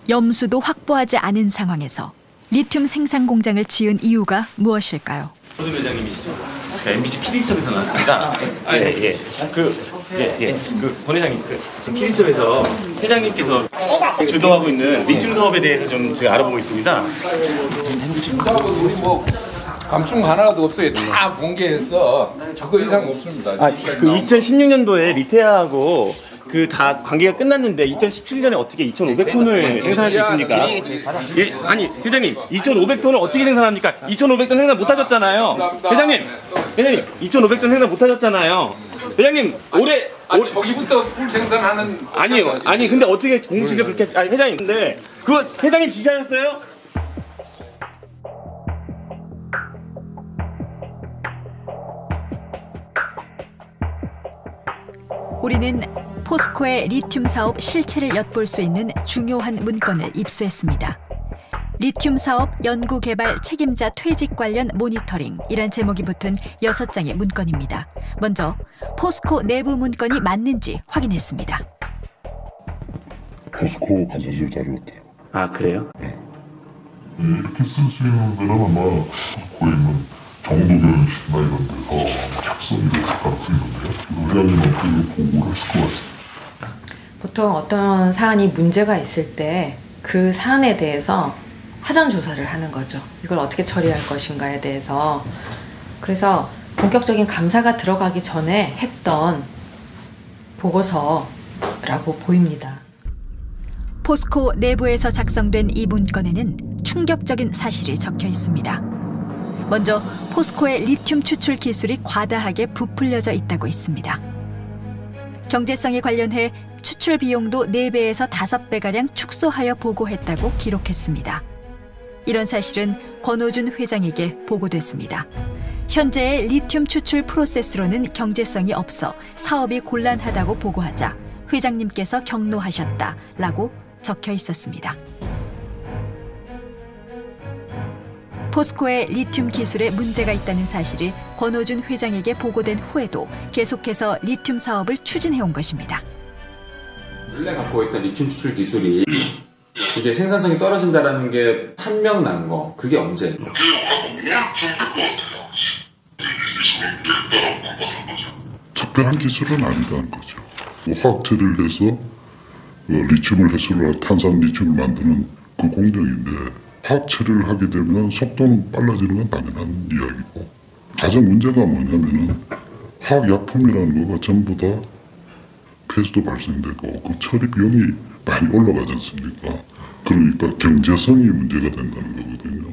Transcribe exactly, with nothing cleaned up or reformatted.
염수도 확보하지 않은 상황에서 리튬 생산 공장을 지은 이유가 무엇일까요? 호준 회장님이시죠? 저 엠비씨 피디수첩에서 나왔습니다. 아, 예, 예. 그, 예, 예. 그, 권 회장님, 그, 지금 피디수첩에서 회장님께서 주도하고 있는 리튬 사업에 대해서 좀 제가 알아보고 있습니다. 우리 뭐 감춘 하나도 없어요. 다 공개해서 저거 이상 없습니다. 아, 그 이천십육 년도에 리테아하고 그 다 관계가 끝났는데 이천십칠 년에 어떻게 이천오백 톤을 생산할 수 있습니까? 예, 아니 회장님 이천오백 톤을 어떻게 생산합니까? 이천오백 톤 생산 못 하셨잖아요. 회장님, 회장님 이천오백 톤 생산 못 하셨잖아요. 회장님 올해 아니, 저기부터 풀 생산하는 아니요, 아니 근데 어떻게 공식을 그렇게 아니 회장님 근데 그거 회장님 지시하셨어요? 우리는 포스코의 리튬 사업 실체를 엿볼 수 있는 중요한 문건을 입수했습니다. 리튬 사업 연구개발 책임자 퇴직 관련 모니터링이란 제목이 붙은 여섯 장의 문건입니다. 먼저 포스코 내부 문건이 맞는지 확인했습니다. 포스코 감사실 자료 같아요. 아 그래요? 네. 이렇게 쓰시는 데는 아마 포스코에 있는 정도변 시나 이런 데서 작성이 됐을 가능성이 있는데요. 회장님은 그 보고를 했을 것 같습니다. 보통 어떤 사안이 문제가 있을 때 그 사안에 대해서 사전 조사를 하는 거죠. 이걸 어떻게 처리할 것인가에 대해서. 그래서 본격적인 감사가 들어가기 전에 했던 보고서라고 보입니다. 포스코 내부에서 작성된 이 문건에는 충격적인 사실이 적혀 있습니다. 먼저 포스코의 리튬 추출 기술이 과다하게 부풀려져 있다고 있습니다. 경제성에 관련해 추출 비용도 네 배에서 다섯 배가량 축소하여 보고했다고 기록했습니다. 이런 사실은 권오준 회장에게 보고됐습니다. 현재의 리튬 추출 프로세스로는 경제성이 없어 사업이 곤란하다고 보고하자 회장님께서 경로하셨다라고 적혀 있었습니다. 포스코의 리튬 기술에 문제가 있다는 사실이 권오준 회장에게 보고된 후에도 계속해서 리튬 사업을 추진해온 것입니다. 원래 갖고 있던 리튬 추출 기술이 이게 생산성이 떨어진다는 게 판명 난 거, 그게 언제? 특별한 기술은 아니다는 거죠. 화학처리를 해서 리튬을 해수로 탄산 리튬을 만드는 그 공정인데 화학 처리를 하게 되면 속도는 빨라지는 건 당연한 이야기고 가장 문제가 뭐냐면은 화학약품이라는 거가 전부 다 폐수도 발생되고 그 처리 비용이 많이 올라가지 않습니까? 그러니까 경제성이 문제가 된다는 거거든요.